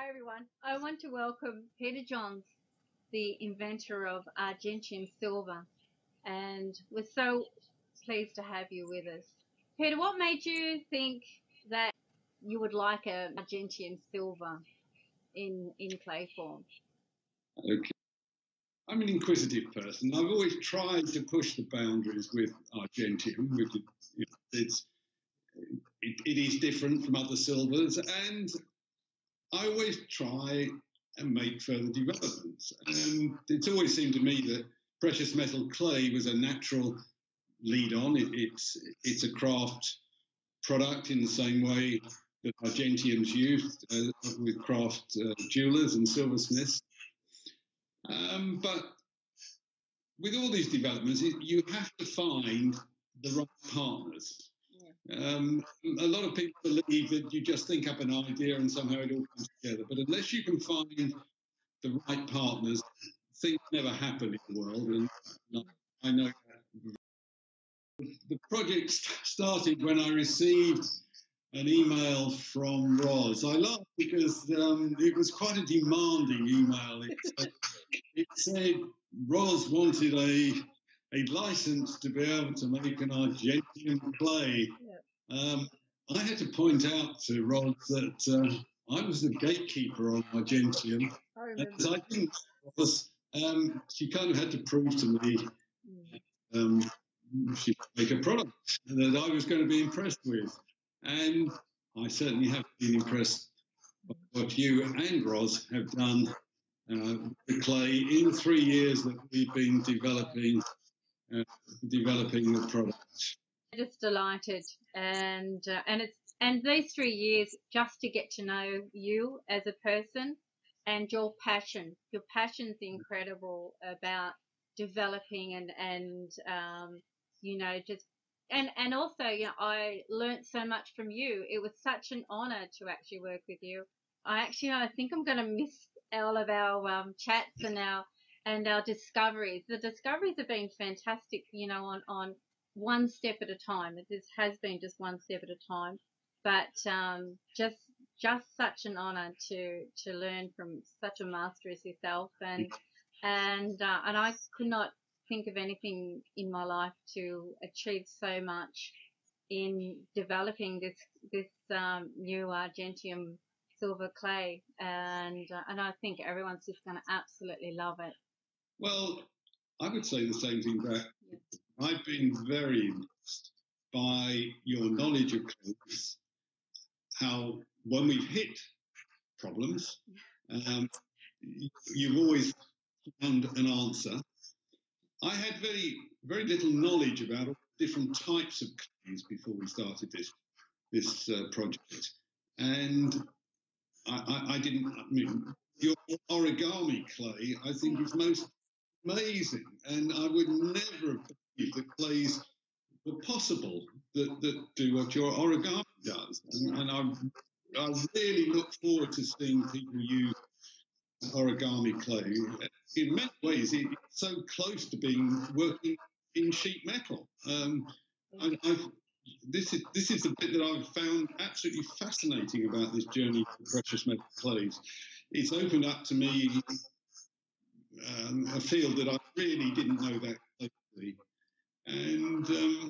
Hi everyone. I want to welcome Peter Johns, the inventor of Argentium Silver, and we're so pleased to have you with us. Peter, what made you think that you would like an Argentium Silver in clay form? Okay. I'm an inquisitive person. I've always tried to push the boundaries with Argentium. It is different from other silvers, and I always try and make further developments. And it's always seemed to me that precious metal clay was a natural lead on. It's a craft product in the same way that Argentium's used with craft jewelers and silversmiths. But with all these developments, you have to find the right partners. Yeah. A lot of people believe that you just think up an idea and somehow it all comes together. But unless you can find the right partners, things never happen in the world. And I know that. The project started when I received an email from Roz. I laughed because it was quite a demanding email. It said Roz wanted a license to be able to make an Argentium clay. Yeah. I had to point out to Roz that I was the gatekeeper on Argentium. As I didn't, she kind of had to prove to me she could make a product that I was going to be impressed with. And I certainly have been impressed by what you and Roz have done the clay in 3 years that we've been developing the product. Just delighted, and these 3 years just to get to know you as a person and your passion. Your passion's incredible about developing and just and also I learnt so much from you. It was such an honor to actually work with you. I think I'm going to miss all of our chats and our discoveries. The discoveries have been fantastic, on one step at a time. It has been just one step at a time, but just such an honor to learn from such a master as yourself, and I could not think of anything in my life to achieve so much in developing this new Argentium Silver Clay, and I think everyone's just going to absolutely love it. Well, I would say the same thing back. Yeah. I've been very impressed by your knowledge of clays, how when we've hit problems, you've always found an answer. I had very little knowledge about all different types of clays before we started this project, and I didn't. I mean, your origami clay, I think, is most amazing, and I would never have believed that clays were possible that do what your origami does, and I really look forward to seeing people use origami clay. In many ways, it's so close to working in sheet metal. This is the bit that I've found absolutely fascinating about this journey to precious metal clays. It's opened up to me a field that I really didn't know that closely, and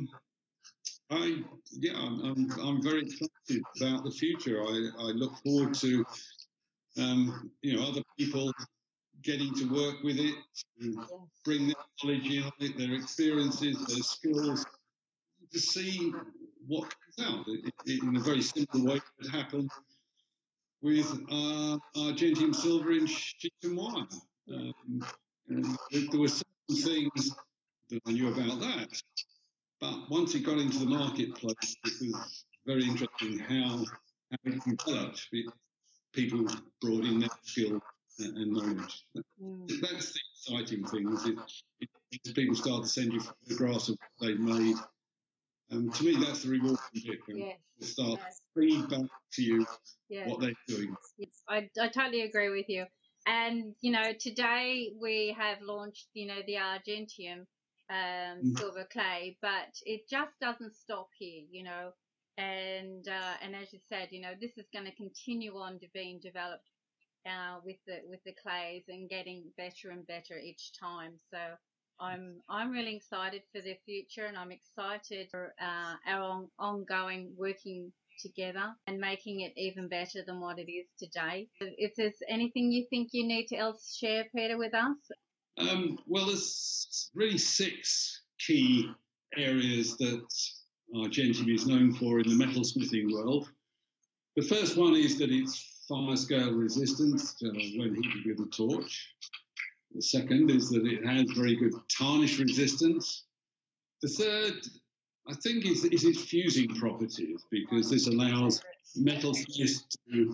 I'm very excited about the future. I look forward to other people getting to work with it, bring their knowledge in on it, their experiences, their skills, to see what comes out. In a very simple way, it happened with Argentium Silver in sheet and wire. There were certain things that I knew about that, but once it got into the marketplace, it was very interesting how it developed. People brought in their skill and knowledge. That's the exciting thing. Is people start to send you photographs of what they've made. To me, that's the rewarding bit. Yes. They start feedback to you what they're doing. Yes, I totally agree with you. And today we have launched the Argentium Silver Clay, but it just doesn't stop here. And as you said, this is going to continue on to being developed with the clays and getting better and better each time. So I'm really excited for the future, and I'm excited for our ongoing working together and making it even better than what it is today. If there's anything you think you need to else share, Peter, with us? Well, there's really 6 key areas that Argentium is known for in the metalsmithing world. The first one is that it's fire scale resistance when heated with a torch. The second is that it has very good tarnish resistance. The third, I think, is its fusing properties, because this allows metalsmiths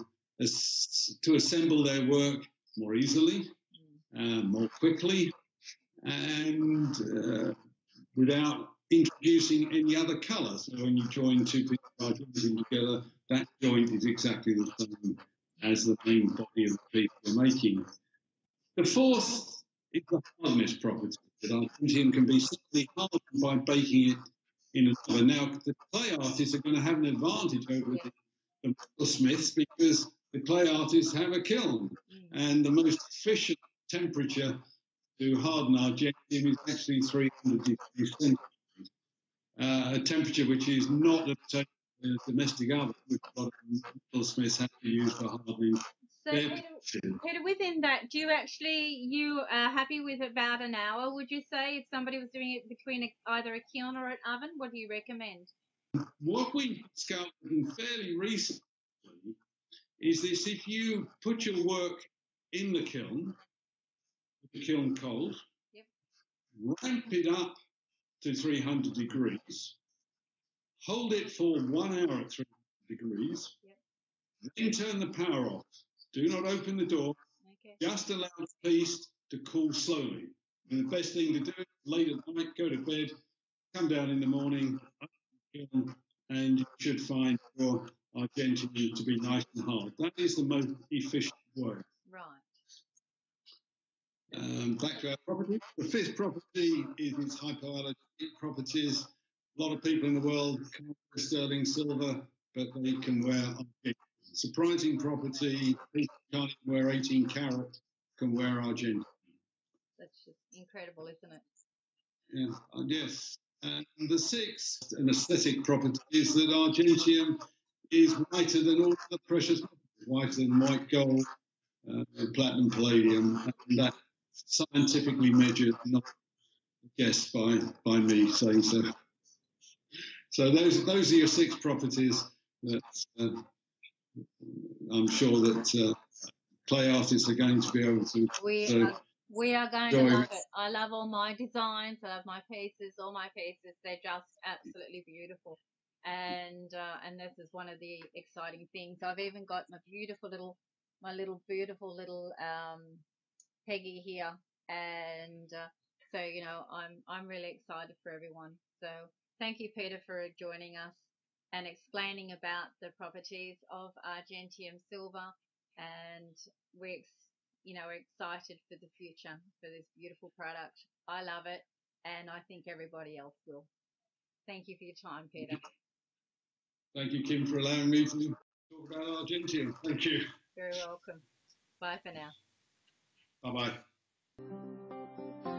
to assemble their work more easily, more quickly, and without introducing any other colour. So when you join 2 pieces of Argentium together, that joint is exactly the same as the main body of the piece you're making. The fourth is the hardness property, that Argentium can be simply hardened by baking it in an oven. Now, the clay artists are going to have an advantage over the metalsmiths, because the clay artists have a kiln, and the most efficient temperature to harden Argentium is actually 300 degrees centigrade, a temperature which is not the same as a domestic oven, which a lot of metalsmiths have to use for hardening. So, Peter, within that, you are happy with about an hour, would you say, if somebody was doing it between either a kiln or an oven? What do you recommend? What we've discovered fairly recently is this: if you put your work in the kiln cold, ramp it up to 300 degrees, hold it for 1 hour at 300 degrees, then turn the power off. Do not open the door. Just allow the piece to cool slowly. And the best thing to do is late at night, go to bed, come down in the morning, and you should find your Argentium to be nice and hard. That is the most efficient way. Right. Back to our property. The 5th property is its hypoallergenic properties. A lot of people in the world can't wear sterling silver, but they can wear Argentium. Surprising property: people can't even wear 18 carat, can wear Argentium. That's just incredible, isn't it? Yeah, yes. And the 6th, an aesthetic property, is that Argentium is whiter than all the precious metals, whiter than white gold, platinum, palladium, and that's scientifically measured, not guessed by me saying so. So those are your 6 properties that I'm sure that clay artists are going to be able to. We are going to love it. I love all my designs. I love my pieces. All my pieces, they're just absolutely beautiful. And this is one of the exciting things. I've even got my beautiful little Peggy here, and so I'm really excited for everyone. So thank you, Peter, for joining us and explaining about the properties of Argentium silver, and we're excited for the future for this beautiful product. I love it, and I think everybody else will. Thank you for your time, Peter. Thank you, Kim, for allowing me to talk about Argentium. Thank you. Very welcome. Bye for now. Bye-bye.